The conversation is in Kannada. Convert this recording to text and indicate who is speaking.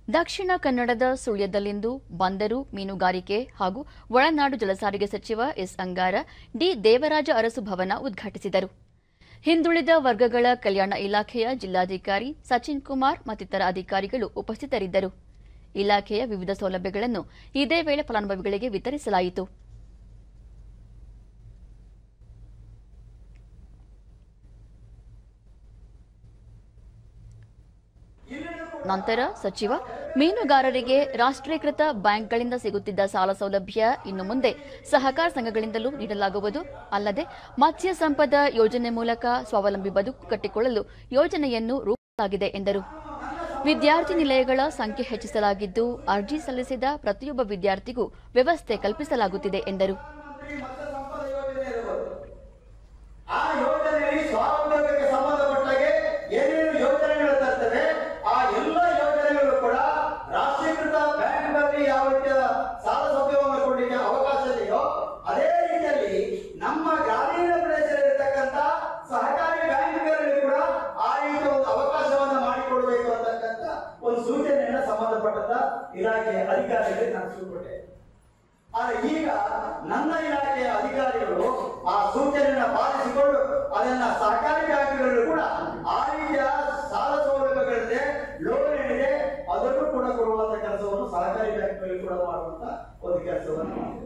Speaker 1: ದಕ್ಷಿಣ ಕನ್ನಡದ ಸುಳ್ಯದಲ್ಲಿಂದು ಬಂದರು, ಮೀನುಗಾರಿಕೆ ಹಾಗೂ ಒಳನಾಡು ಜಲಸಾರಿಗೆ ಸಚಿವ ಎಸ್ ಅಂಗಾರ ಡಿ ದೇವರಾಜ ಅರಸು ಭವನ ಉದ್ಘಾಟಿಸಿದರು. ಹಿಂದುಳಿದ ವರ್ಗಗಳ ಕಲ್ಯಾಣ ಇಲಾಖೆಯ ಜಿಲ್ಲಾಧಿಕಾರಿ ಸಚಿನ್ ಕುಮಾರ್ ಮತ್ತಿತರ ಅಧಿಕಾರಿಗಳು ಉಪಸ್ಥಿತರಿದ್ದರು. ಇಲಾಖೆಯ ವಿವಿಧ ಸೌಲಭ್ಯಗಳನ್ನು ಇದೇ ವೇಳೆ ಫಲಾನುಭವಿಗಳಿಗೆ ವಿತರಿಸಲಾಯಿತು. ನಂತರ ಸಚಿವ ಮೀನುಗಾರರಿಗೆ ರಾಷ್ಟ್ರೀಕೃತ ಬ್ಯಾಂಕ್ಗಳಿಂದ ಸಿಗುತ್ತಿದ್ದ ಸಾಲ ಸೌಲಭ್ಯ ಇನ್ನು ಮುಂದೆ ಸಹಕಾರ ಸಂಘಗಳಿಂದಲೂ ನೀಡಲಾಗುವುದು. ಅಲ್ಲದೆ ಮತ್ಸ್ಯ ಸಂಪದ ಯೋಜನೆ ಮೂಲಕ ಸ್ವಾವಲಂಬಿ ಬದುಕು ಕಟ್ಟಿಕೊಳ್ಳಲು ಯೋಜನೆಯನ್ನು ರೂಪಿಸಲಾಗಿದೆ ಎಂದರು. ವಿದ್ಯಾರ್ಥಿ ನಿಲಯಗಳ ಸಂಖ್ಯೆ ಹೆಚ್ಚಿಸಲಾಗಿದ್ದು, ಅರ್ಜಿ ಸಲ್ಲಿಸಿದ ಪ್ರತಿಯೊಬ್ಬ ವಿದ್ಯಾರ್ಥಿಗೂ ವ್ಯವಸ್ಥೆ ಕಲ್ಪಿಸಲಾಗುತ್ತಿದೆ ಎಂದರು.
Speaker 2: ನಮ್ಮ ಗ್ರಾಮೀಣ ಪ್ರದೇಶದಲ್ಲಿರತಕ್ಕಂಥ ಸಹಕಾರಿ ಬ್ಯಾಂಕ್ಗಳಲ್ಲಿ ಕೂಡ ಆ ರೀತಿಯ ಒಂದು ಅವಕಾಶವನ್ನು ಮಾಡಿಕೊಡಬೇಕು ಅಂತಕ್ಕಂಥ ಒಂದು ಸೂಚನೆಯನ್ನ ಸಂಬಂಧಪಟ್ಟಂತ ಇಲಾಖೆಯ ಅಧಿಕಾರಿಗಳಿಗೆ ನಾನು ತಿಳಿಸಿಕೊಟ್ಟೆ. ಆದರೆ ಈಗ ನನ್ನ ಇಲಾಖೆಯ ಅಧಿಕಾರಿಗಳು ಆ ಸೂಚನೆಯನ್ನ ಪಾಲಿಸಿಕೊಂಡು ಅದನ್ನ ಸಹಕಾರಿ ಬ್ಯಾಂಕ್ಗಳಲ್ಲೂ ಕೂಡ ಆ ರೀತಿಯ ಸಾಲ ಸೌಲಭ್ಯಗಳಿದೆ, ಲೋನ್ ಏನಿದೆ ಅದನ್ನು ಕೂಡ ಕೊಡುವಂತ ಕೆಲಸವನ್ನು ಸಹಕಾರಿ ಬ್ಯಾಂಕ್ಗಳಲ್ಲಿ ಕೂಡ ಮಾಡುವಂತ ಒಂದು ಕೆಲಸವನ್ನು